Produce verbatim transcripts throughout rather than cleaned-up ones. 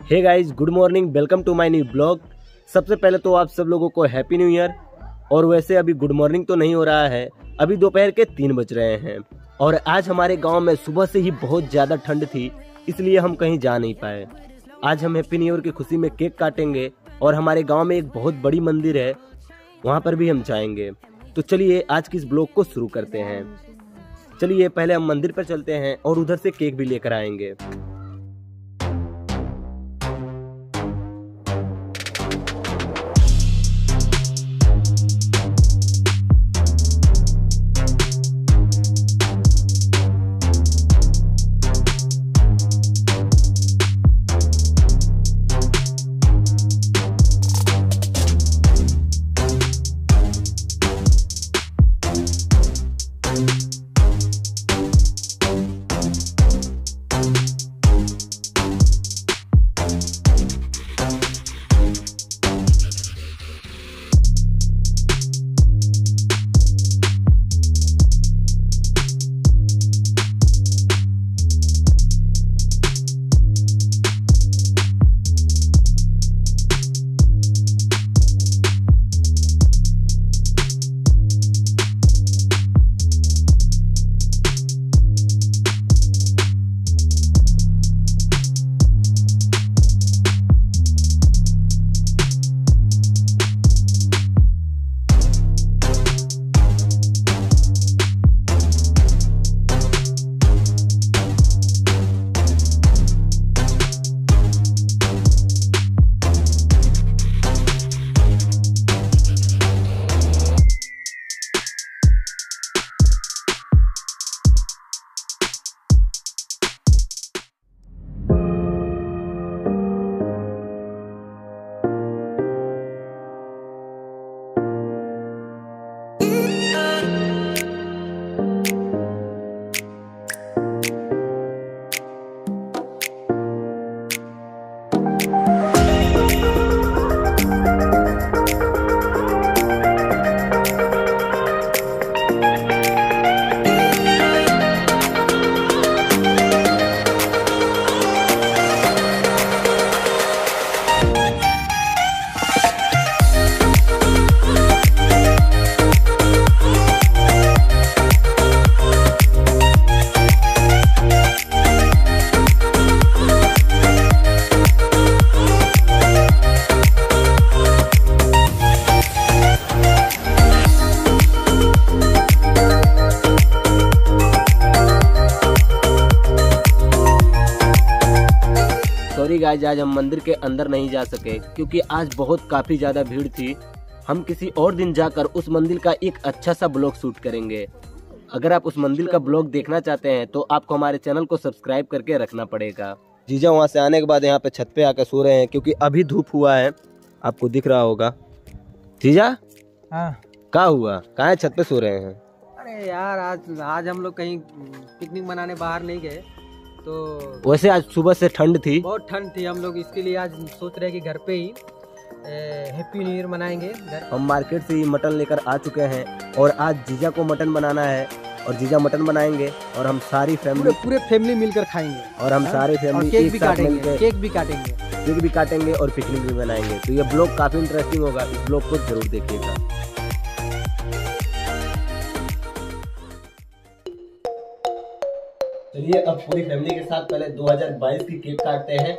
Hey guys, good morning, welcome to my new blog. सबसे पहले तो आप सब लोगों को हैप्पी न्यू ईयर। और वैसे अभी गुड मॉर्निंग तो नहीं हो रहा है, अभी दोपहर के तीन बज रहे हैं और आज हमारे गांव में सुबह से ही बहुत ज़्यादा ठंड थी, इसलिए हम कहीं जा नहीं पाए। आज हम हैप्पी न्यू ईयर की खुशी में केक काटेंगे और हमारे गाँव में एक बहुत बड़ी मंदिर है, वहाँ पर भी हम जाएंगे। तो चलिए आज की इस ब्लॉग को शुरू करते हैं। चलिए पहले हम मंदिर पर चलते हैं और उधर से केक भी लेकर आएंगे। सॉरी गाइस, आज हम मंदिर के अंदर नहीं जा सके क्योंकि आज बहुत काफी ज्यादा भीड़ थी। हम किसी और दिन जाकर उस मंदिर का एक अच्छा सा ब्लॉग शूट करेंगे। अगर आप उस मंदिर का ब्लॉग देखना चाहते हैं तो आपको हमारे चैनल को सब्सक्राइब करके रखना पड़ेगा। जीजा वहाँ से आने के बाद यहाँ पे छत पे आकर सो रहे हैं क्योंकि अभी धूप हुआ है, आपको दिख रहा होगा। जीजा हाँ, क्या हुआ, कहाँ है छत पे सो रहे हैं? अरे यार आज आज हम लोग कहीं पिकनिक मनाने बाहर नहीं गए, तो वैसे आज सुबह से ठंड थी, बहुत ठंड थी। हम लोग इसके लिए आज सोच रहे हैं कि घर पे ही हैप्पी न्यू ईयर मनाएंगे। घर हम मार्केट से ही मटन लेकर आ चुके हैं और आज जीजा को मटन बनाना है और जीजा मटन बनाएंगे और हम सारी फैमिली पूरे पूरे फैमिली मिलकर खाएंगे और हम सारे फैमिली केक एक भी साथ काटेंगे मिलकर केक भी काटेंगे केक भी काटेंगे और पिकनिक भी बनाएंगे। तो ये ब्लॉग काफी इंटरेस्टिंग होगा, इस ब्लॉग को जरूर देखिएगा। चलिए अब पूरी फैमिली के साथ पहले दो हज़ार बाईस की केक काटते हैं।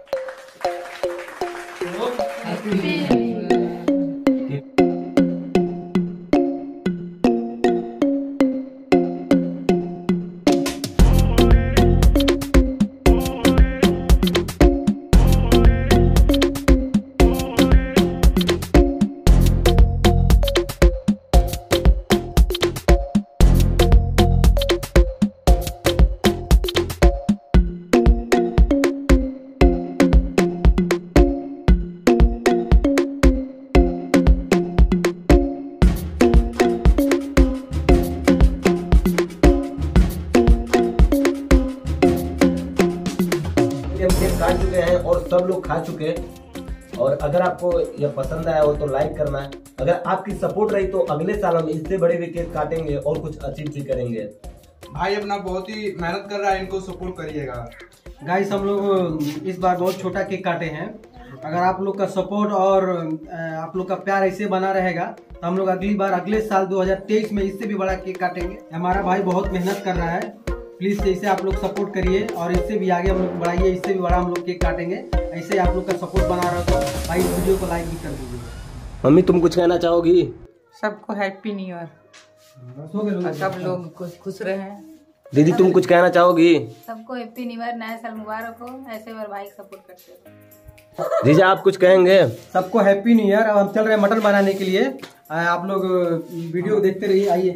काट चुके हैं और सब लोग खा चुके हैं। और अगर आपको यह पसंद आया हो तो लाइक करना है। अगर आपकी सपोर्ट रही तो अगले साल हम इससे बड़े भी केक काटेंगे और कुछ अचीव भी करेंगे। भाई अपना बहुत ही मेहनत कर रहा है, इनको सपोर्ट करिएगा। गाइस हम लोग इस बार बहुत छोटा केक काटे हैं। अगर आप लोग का सपोर्ट और आप लोग का प्यार ऐसे बना रहेगा तो हम लोग अगली बार अगले साल दो हज़ार तेईस में इससे भी बड़ा केक काटेंगे। हमारा भाई बहुत मेहनत कर रहा है, प्लीज इसे आप लोग सपोर्ट करिए और इससे भी आगे हम लोग बढ़ाइए, इससे भी बड़ा हम लोग केक काटेंगे। ऐसे आप लोग का सपोर्ट बना रहा तो भाई इस वीडियो को लाइक भी कर दीजिए। मम्मी तुम कुछ कहना चाहोगी? सबको हैप्पी न्यू ईयर, सब लोग खुश रहे। दीदी तुम कुछ कहना चाहोगी? सबको हैप्पी न्यू ईयर, नया साल मुबारक हो। ऐसे मेरे भाई सपोर्ट करते हो। जीजा आप कुछ कहेंगे? सबको हैप्पी न्यू ईयर। अब हम चल रहे हैं मटन बनाने के लिए, आप लोग वीडियो देखते रहिए। आइए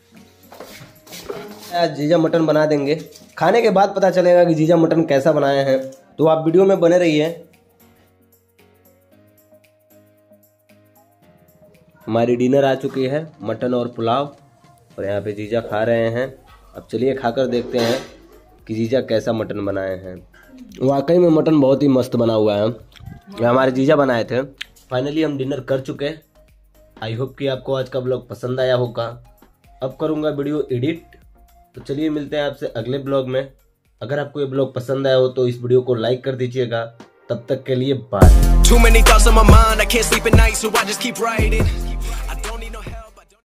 जीजा मटन बना देंगे, खाने के बाद पता चलेगा कि जीजा मटन कैसा बनाए हैं, तो आप वीडियो में बने रहिए। हमारी डिनर आ चुकी है, मटन और पुलाव, और यहाँ पे जीजा खा रहे हैं। अब चलिए खाकर देखते हैं कि जीजा कैसा मटन बनाए हैं। वाकई में मटन बहुत ही मस्त बना हुआ है, ये हमारे जीजा बनाए थे। फाइनली हम डिनर कर चुके हैं। आई होप कि आपको आज का ब्लॉग पसंद आया होगा। अब करूँगा वीडियो एडिट, तो चलिए मिलते हैं आपसे अगले ब्लॉग में। अगर आपको ये ब्लॉग पसंद आया हो तो इस वीडियो को लाइक कर दीजिएगा। तब तक के लिए बाय।